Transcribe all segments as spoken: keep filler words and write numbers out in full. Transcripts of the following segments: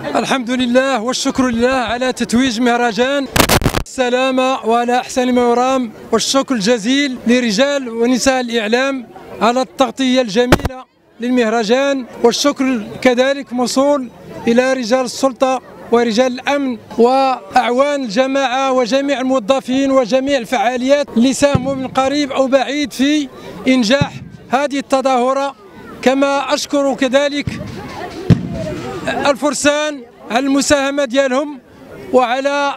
الحمد لله والشكر لله على تتويج مهرجان السلامة وعلى أحسن ما يرام، والشكر الجزيل لرجال ونساء الإعلام على التغطية الجميلة للمهرجان، والشكر كذلك موصول إلى رجال السلطة ورجال الأمن وأعوان الجماعة وجميع الموظفين وجميع الفعاليات اللي ساهموا من قريب أو بعيد في إنجاح هذه التظاهرة. كما أشكر كذلك الفرسان على المساهمة ديالهم وعلى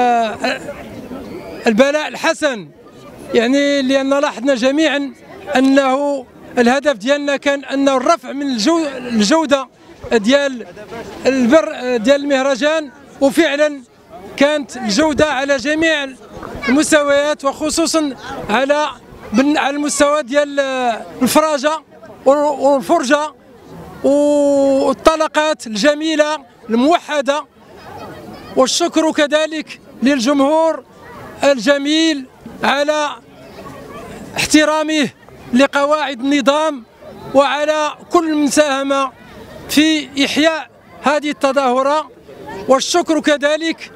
البلاء الحسن، يعني لأن لاحظنا جميعا أنه الهدف ديالنا كان أنه الرفع من الجودة ديال البر ديال المهرجان، وفعلا كانت الجودة على جميع المستويات، وخصوصا على على المستوى ديال الفراجة والفرجة والطلقات الجميلة الموحدة. والشكر كذلك للجمهور الجميل على احترامه لقواعد النظام وعلى كل من ساهم في إحياء هذه التظاهرة. والشكر كذلك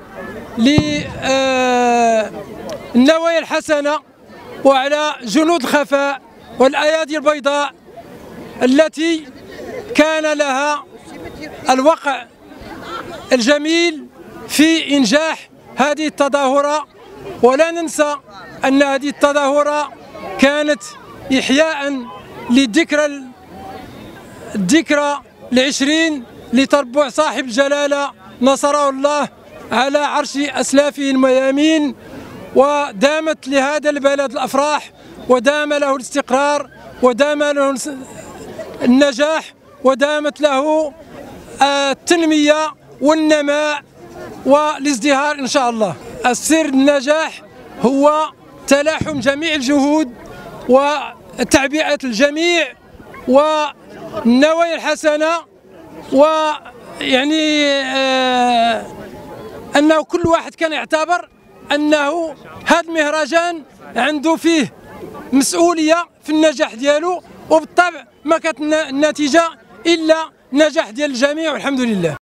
للنوايا الحسنة وعلى جنود الخفاء والأيادي البيضاء التي كان لها الوقع الجميل في إنجاح هذه التظاهرة. ولا ننسى أن هذه التظاهرة كانت إحياء للذكرى الذكرى العشرين لتربع صاحب الجلالة نصره الله على عرش أسلافه الميامين، ودامت لهذا البلد الأفراح ودام له الاستقرار ودام له النجاح ودامت له التنمية والنماء والازدهار إن شاء الله. السر النجاح هو تلاحم جميع الجهود وتعبئة الجميع والنوايا الحسنة، ويعني آه أنه كل واحد كان يعتبر أنه هذا المهرجان عنده فيه مسؤولية في النجاح ديالو، وبالطبع ما كانت النتيجة إلا نجاح ديال الجميع والحمد لله.